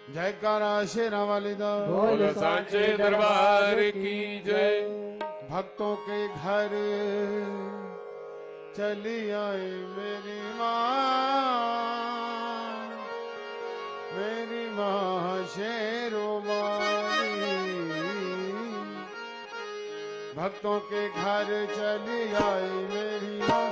जयकारा शेरा वाली दा बोल सांचे दरबार की जय। भक्तों के घर चली आई मेरी माँ शेरों वाली। भक्तों के घर चली आई मेरी माँ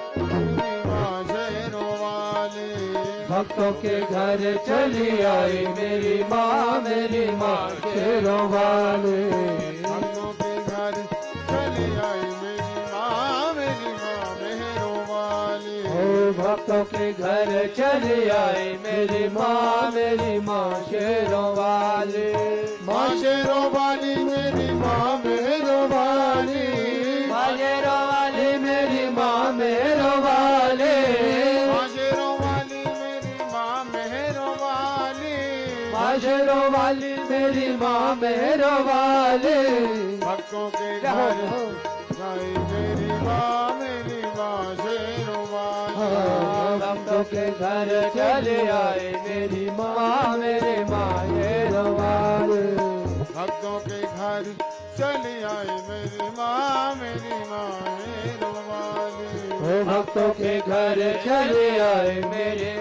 शेरों वाली। भक्तों के घर चली आई मेरी माँ शेरों वाली। भक्तों के घर चली आई मेरी माँ मेहरों वाली। ओ भक्तों के घर चली आई मेरी माँ शेरों वाली। माँ शेरों वाली मेरी माँ मेहरों वाली। माँ शेरों वाली मेरी माँ मेहरों वाली। माँ शेरों वाली मेरी माँ मेहरों वाली। माँ शेरों वाली मेरी माँ मेहरों वाली। भक्तों के घर आई मेरी माँ शेरों वाली। भक्तों के घर चले आए मेरी माँ शेरों वाली। भक्तों के घर चली आई मेरी माँ शेरों वाली। ओ भक्तों के घर चले आए मेरी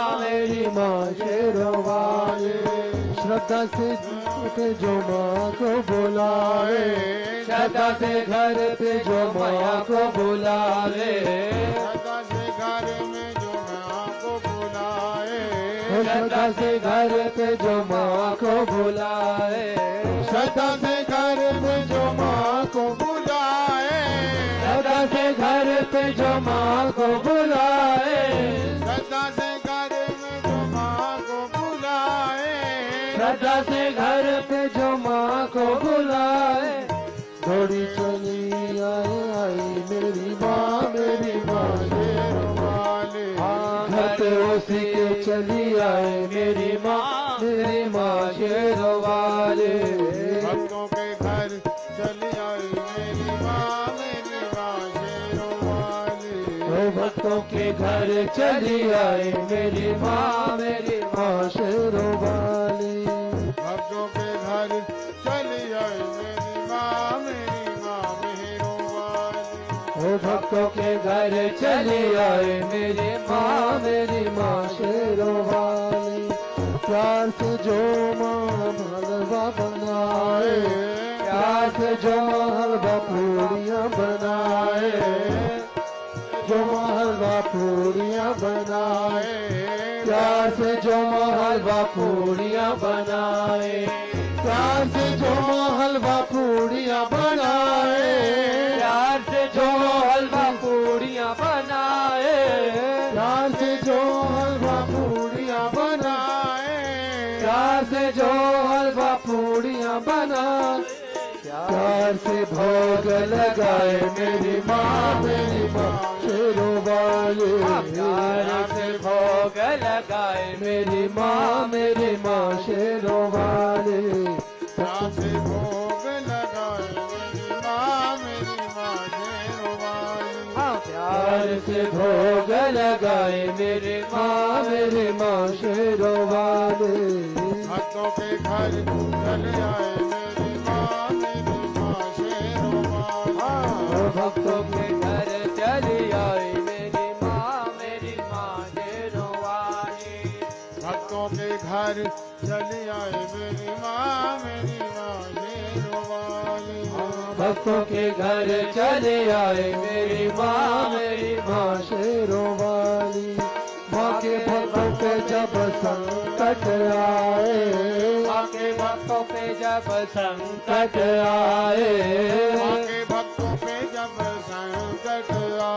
माँ शेरों वाली। श्रद्धा से जो माँ को बुलाए, श्रद्धा से घर पे जो माँ को बुलाए, श्रद्धा से घर में जो माँ को बुलाए, श्रद्धा से घर पे जो माँ को बुलाए, श्रद्धा से घर में जो माँ को बुलाए, श्रद्धा से घर पे जो माँ को बुलाए, श्रद्धा से घर में जो माँ को बुलाए, श्रद्धा से घर पे जो माँ को बुलाए। थोड़ी चली आई मेरी माँ शेरों वाली। घर उसी के चली आए मेरी माँ शेरों वाली। भक्तों के घर चली आई मेरी माँ शेरों वाली। ओ भक्तों के घर चली आई मेरी माँ शेरों वाली। भक्तों के घर चली आई मेरी माँ मेहरों वाली। ओ भक्तों के घर चली आई मेरी माँ शेरों वाली। प्यार से जो माँ हलवा बनाए, प्यार से जो माँ हलवा पूड़ियाँ बनाए, जो माँ हलवा पूड़ियाँ बनाए, प्यार से जो माँ हलवा पूड़ियाँ बनाए, प्यार से जो माँ हलवा पूड़ियाँ बनाए, प्यार से जो हलवा पूड़ियाँ बनाए, प्यार से जो हलवा पूड़ियाँ बनाए, प्यार से जो हलवा पूड़ियाँ बनाए। प्यार से भोग लगाए मेरी माँ शेरों वाली। प्यार से भोग लगाए मेरी माँ शेरों वाली। प्यार से भोग लगाए मेरी माँ शेरों वाली। प्यार से भोग लगाए मेरी माँ शेरों वाली। भक्तों के घर चले आए मेरी माँ शेरों वाली। भक्तों के घर चली आई मेरी माँ शेरों वाली। भक्तों के घर चली आई मेरी माँ शेरों वाली। भक्तों के घर चले आए मेरी माँ शेरों वाली। माँ के भक्तों पे जब संकट आए, माँ के भक्तों पे जब संकट आए, माँ के भक्तों पे जब संकट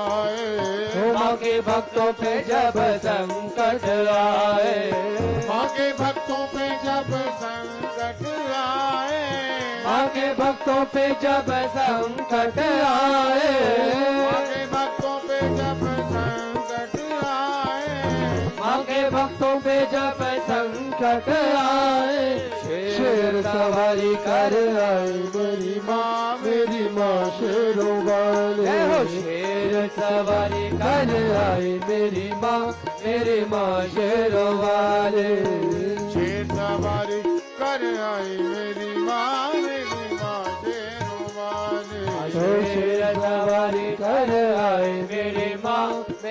आए, माँ के भक्तों पे जब संकट आए, माँ के भक्तों पे जब संकट आए, माँ के भक्तों पे जब संकट आए, माँ के भक्तों पे जब संकट आए, माँ के भक्तों पे जब संकट आए। शेर सवारी कर आई मेरी माँ शेरों वाली। शेर सवारी कर आई मेरी माँ शेरों वाली। शेर सवारी आई मेरी माँ शेरों वाली। शेर सवारी कर आए मेरी माँ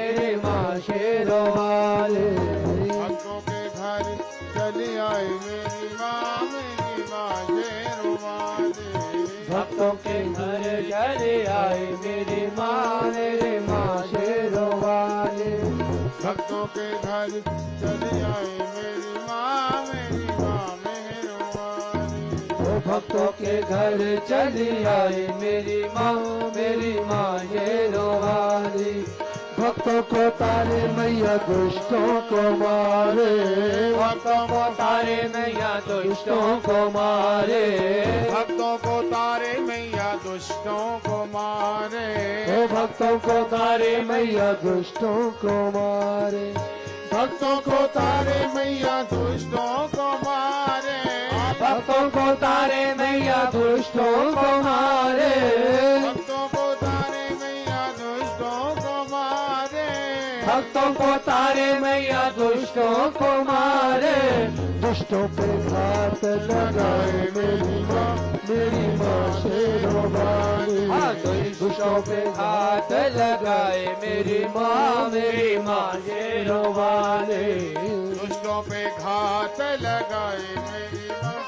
शेरों वाली। भक्तों के घर चली आई मेरी माँ शेरों वाली। भक्तों के घर चली आई मेरी माँ शेरों वाली। भक्तों के घर चली आई मेरी माँ मेहरों वाली। ओ भक्तों के घर चली आई मेरी माँ शेरों वाली। भक्तों को तारे मैया दुष्टों को मारे। भक्तों को तारे मैया दुष्टों को मारे। भक्तों को तारे मैया दुष्टों को मारे। ओ भक्तों को तारे मैया दुष्टों को मारे। भक्तों को तारे मैया दुष्टों को मारे। भक्तों को तारे मैया दुष्टों को मारे। भक्तों को तारे मैया दुष्टों को मारे। भक्तों को तारे मैया दुष्टों को मारे। दुष्टों पे घात लगाए मेरी माँ शेरों वाली। दुष्टों पे घात लगाए मेरी माँ शेरों वाली। दुष्टों पे घात लगाए मेरी माँ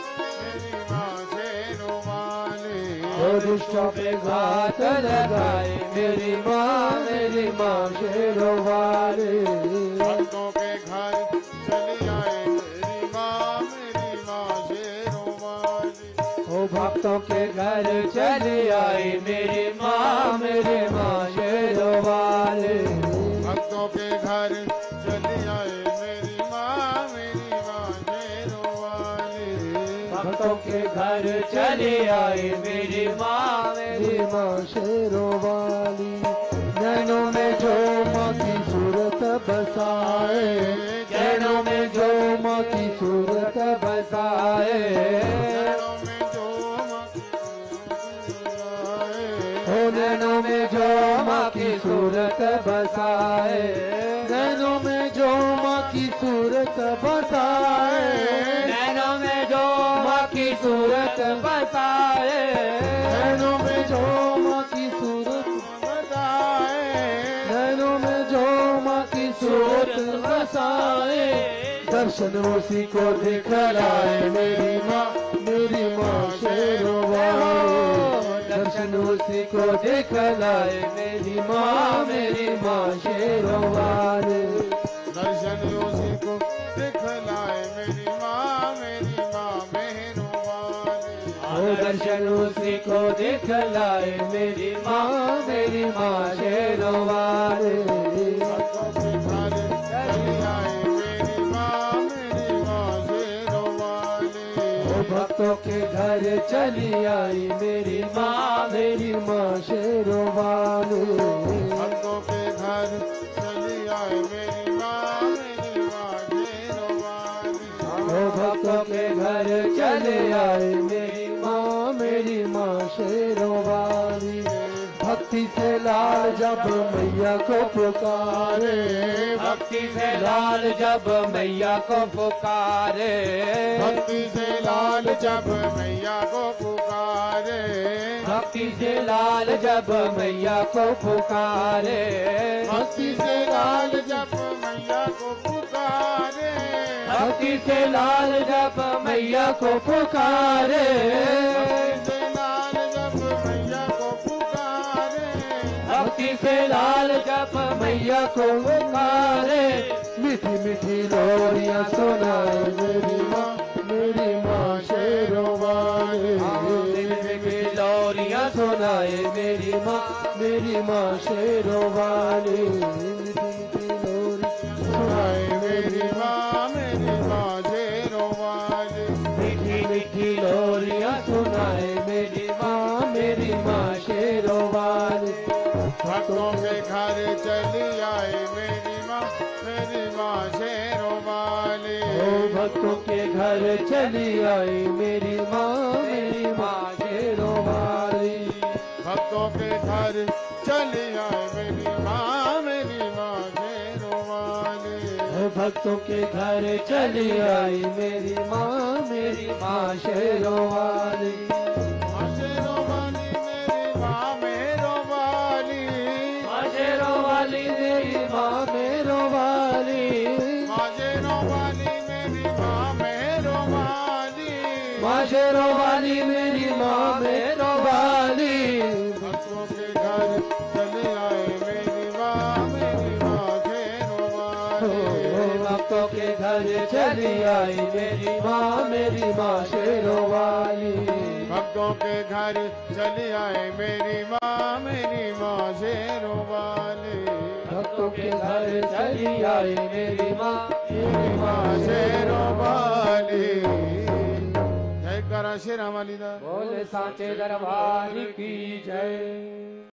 शेरों वाली। दुष्टों पे घात लगाए मेरी माँ शेरों वाली। भक्तों के घर चली आए मेरी माँ शेरों वाली। ओ भक्तों के घर चली आई मेरी माँ शेरों वाली। भक्तों के घर चली आए मेरी माँ शेरों वाली। भक्तों के घर चली आई मेरी माँ शेरों वाली। नैनों में जो माँ की सूरत बसाए। नैनों में जो माँ की सूरत बसाए। नैनों में जो माँ की सूरत बसाए। नैनों में जो माँ की सूरत बसाए। नैनों में जो माँ की सूरत बसाए। नैनों में जो माँ की सूरत बसाए। नैनों में जो माँ की सूरत बसाए। दर्शन उसी को दिखलाए मेरी माँ शेरों वाली। दर्शन उसी को दिखलाए मेरी माँ शेरों वाली। दर्शन उसी को दिखलाए मेरी माँ मेहरों वाली। दर्शन उसी को दिखलाए मेरी माँ शेरों वाली। भक्तों के घर चली आई मेरी माँ शेरों वाली। भक्तों के घर चली आई मेरी माँ शेरों वाली। भक्तों के घर चली आई मेरी माँ शेरों वाली। भक्ति से लाल जब मैया को पुकारे। भक्ति से लाल जब मैया को पुकारे। भक्ति से लाल जब मैया को पुकारे। भक्ति से लाल जब मैया को पुकारे। भक्ति से लाल जब मैया को पुकारे। भक्ति से लाल जब मैया को पुकारे। भक्ति से लाल जप मैया को पुकारे। मीठी मीठी लोरियां सुनाए मेरी माँ शेरों वाली। मीठी लोरियां सुनाए मेरी माँ शेरों वाली। मीठी लोरी सुनाए मेरी माँ शेरों वाली। मीठी मीठी लोरियां सुनाए मेरी माँ शेरों वाली। भक्तों के घर चली आई मेरी माँ शेरों वाली। भक्तों के घर चली आई मेरी माँ शेरों वाली। भक्तों के घर चली आई मेरी माँ शेरों वाली। भक्तों के घर चली आई मेरी मेरी माँ शेरों वाली। शेरों वाली मेरी माँ मेरो वाली, माँ शेरों वाली मेरी माँ मेरो वाली। माँ शेरों वाली मेरी माँ मेरो वाली, माँ शेरों वाली मेरी माँ मेरो वाली। भक्तों के घर चले आए मेरी माँ शेरों वाली। भक्तों के घर चली आई मेरी माँ शेरों वाली। भक्तों के घर चली आए मेरी माँ शेरों वाली। भक्तों के घर चली आई मेरी माँ शेरों वाली। जय करा शेरा वाली दा। बोले साचे दरबार की जय।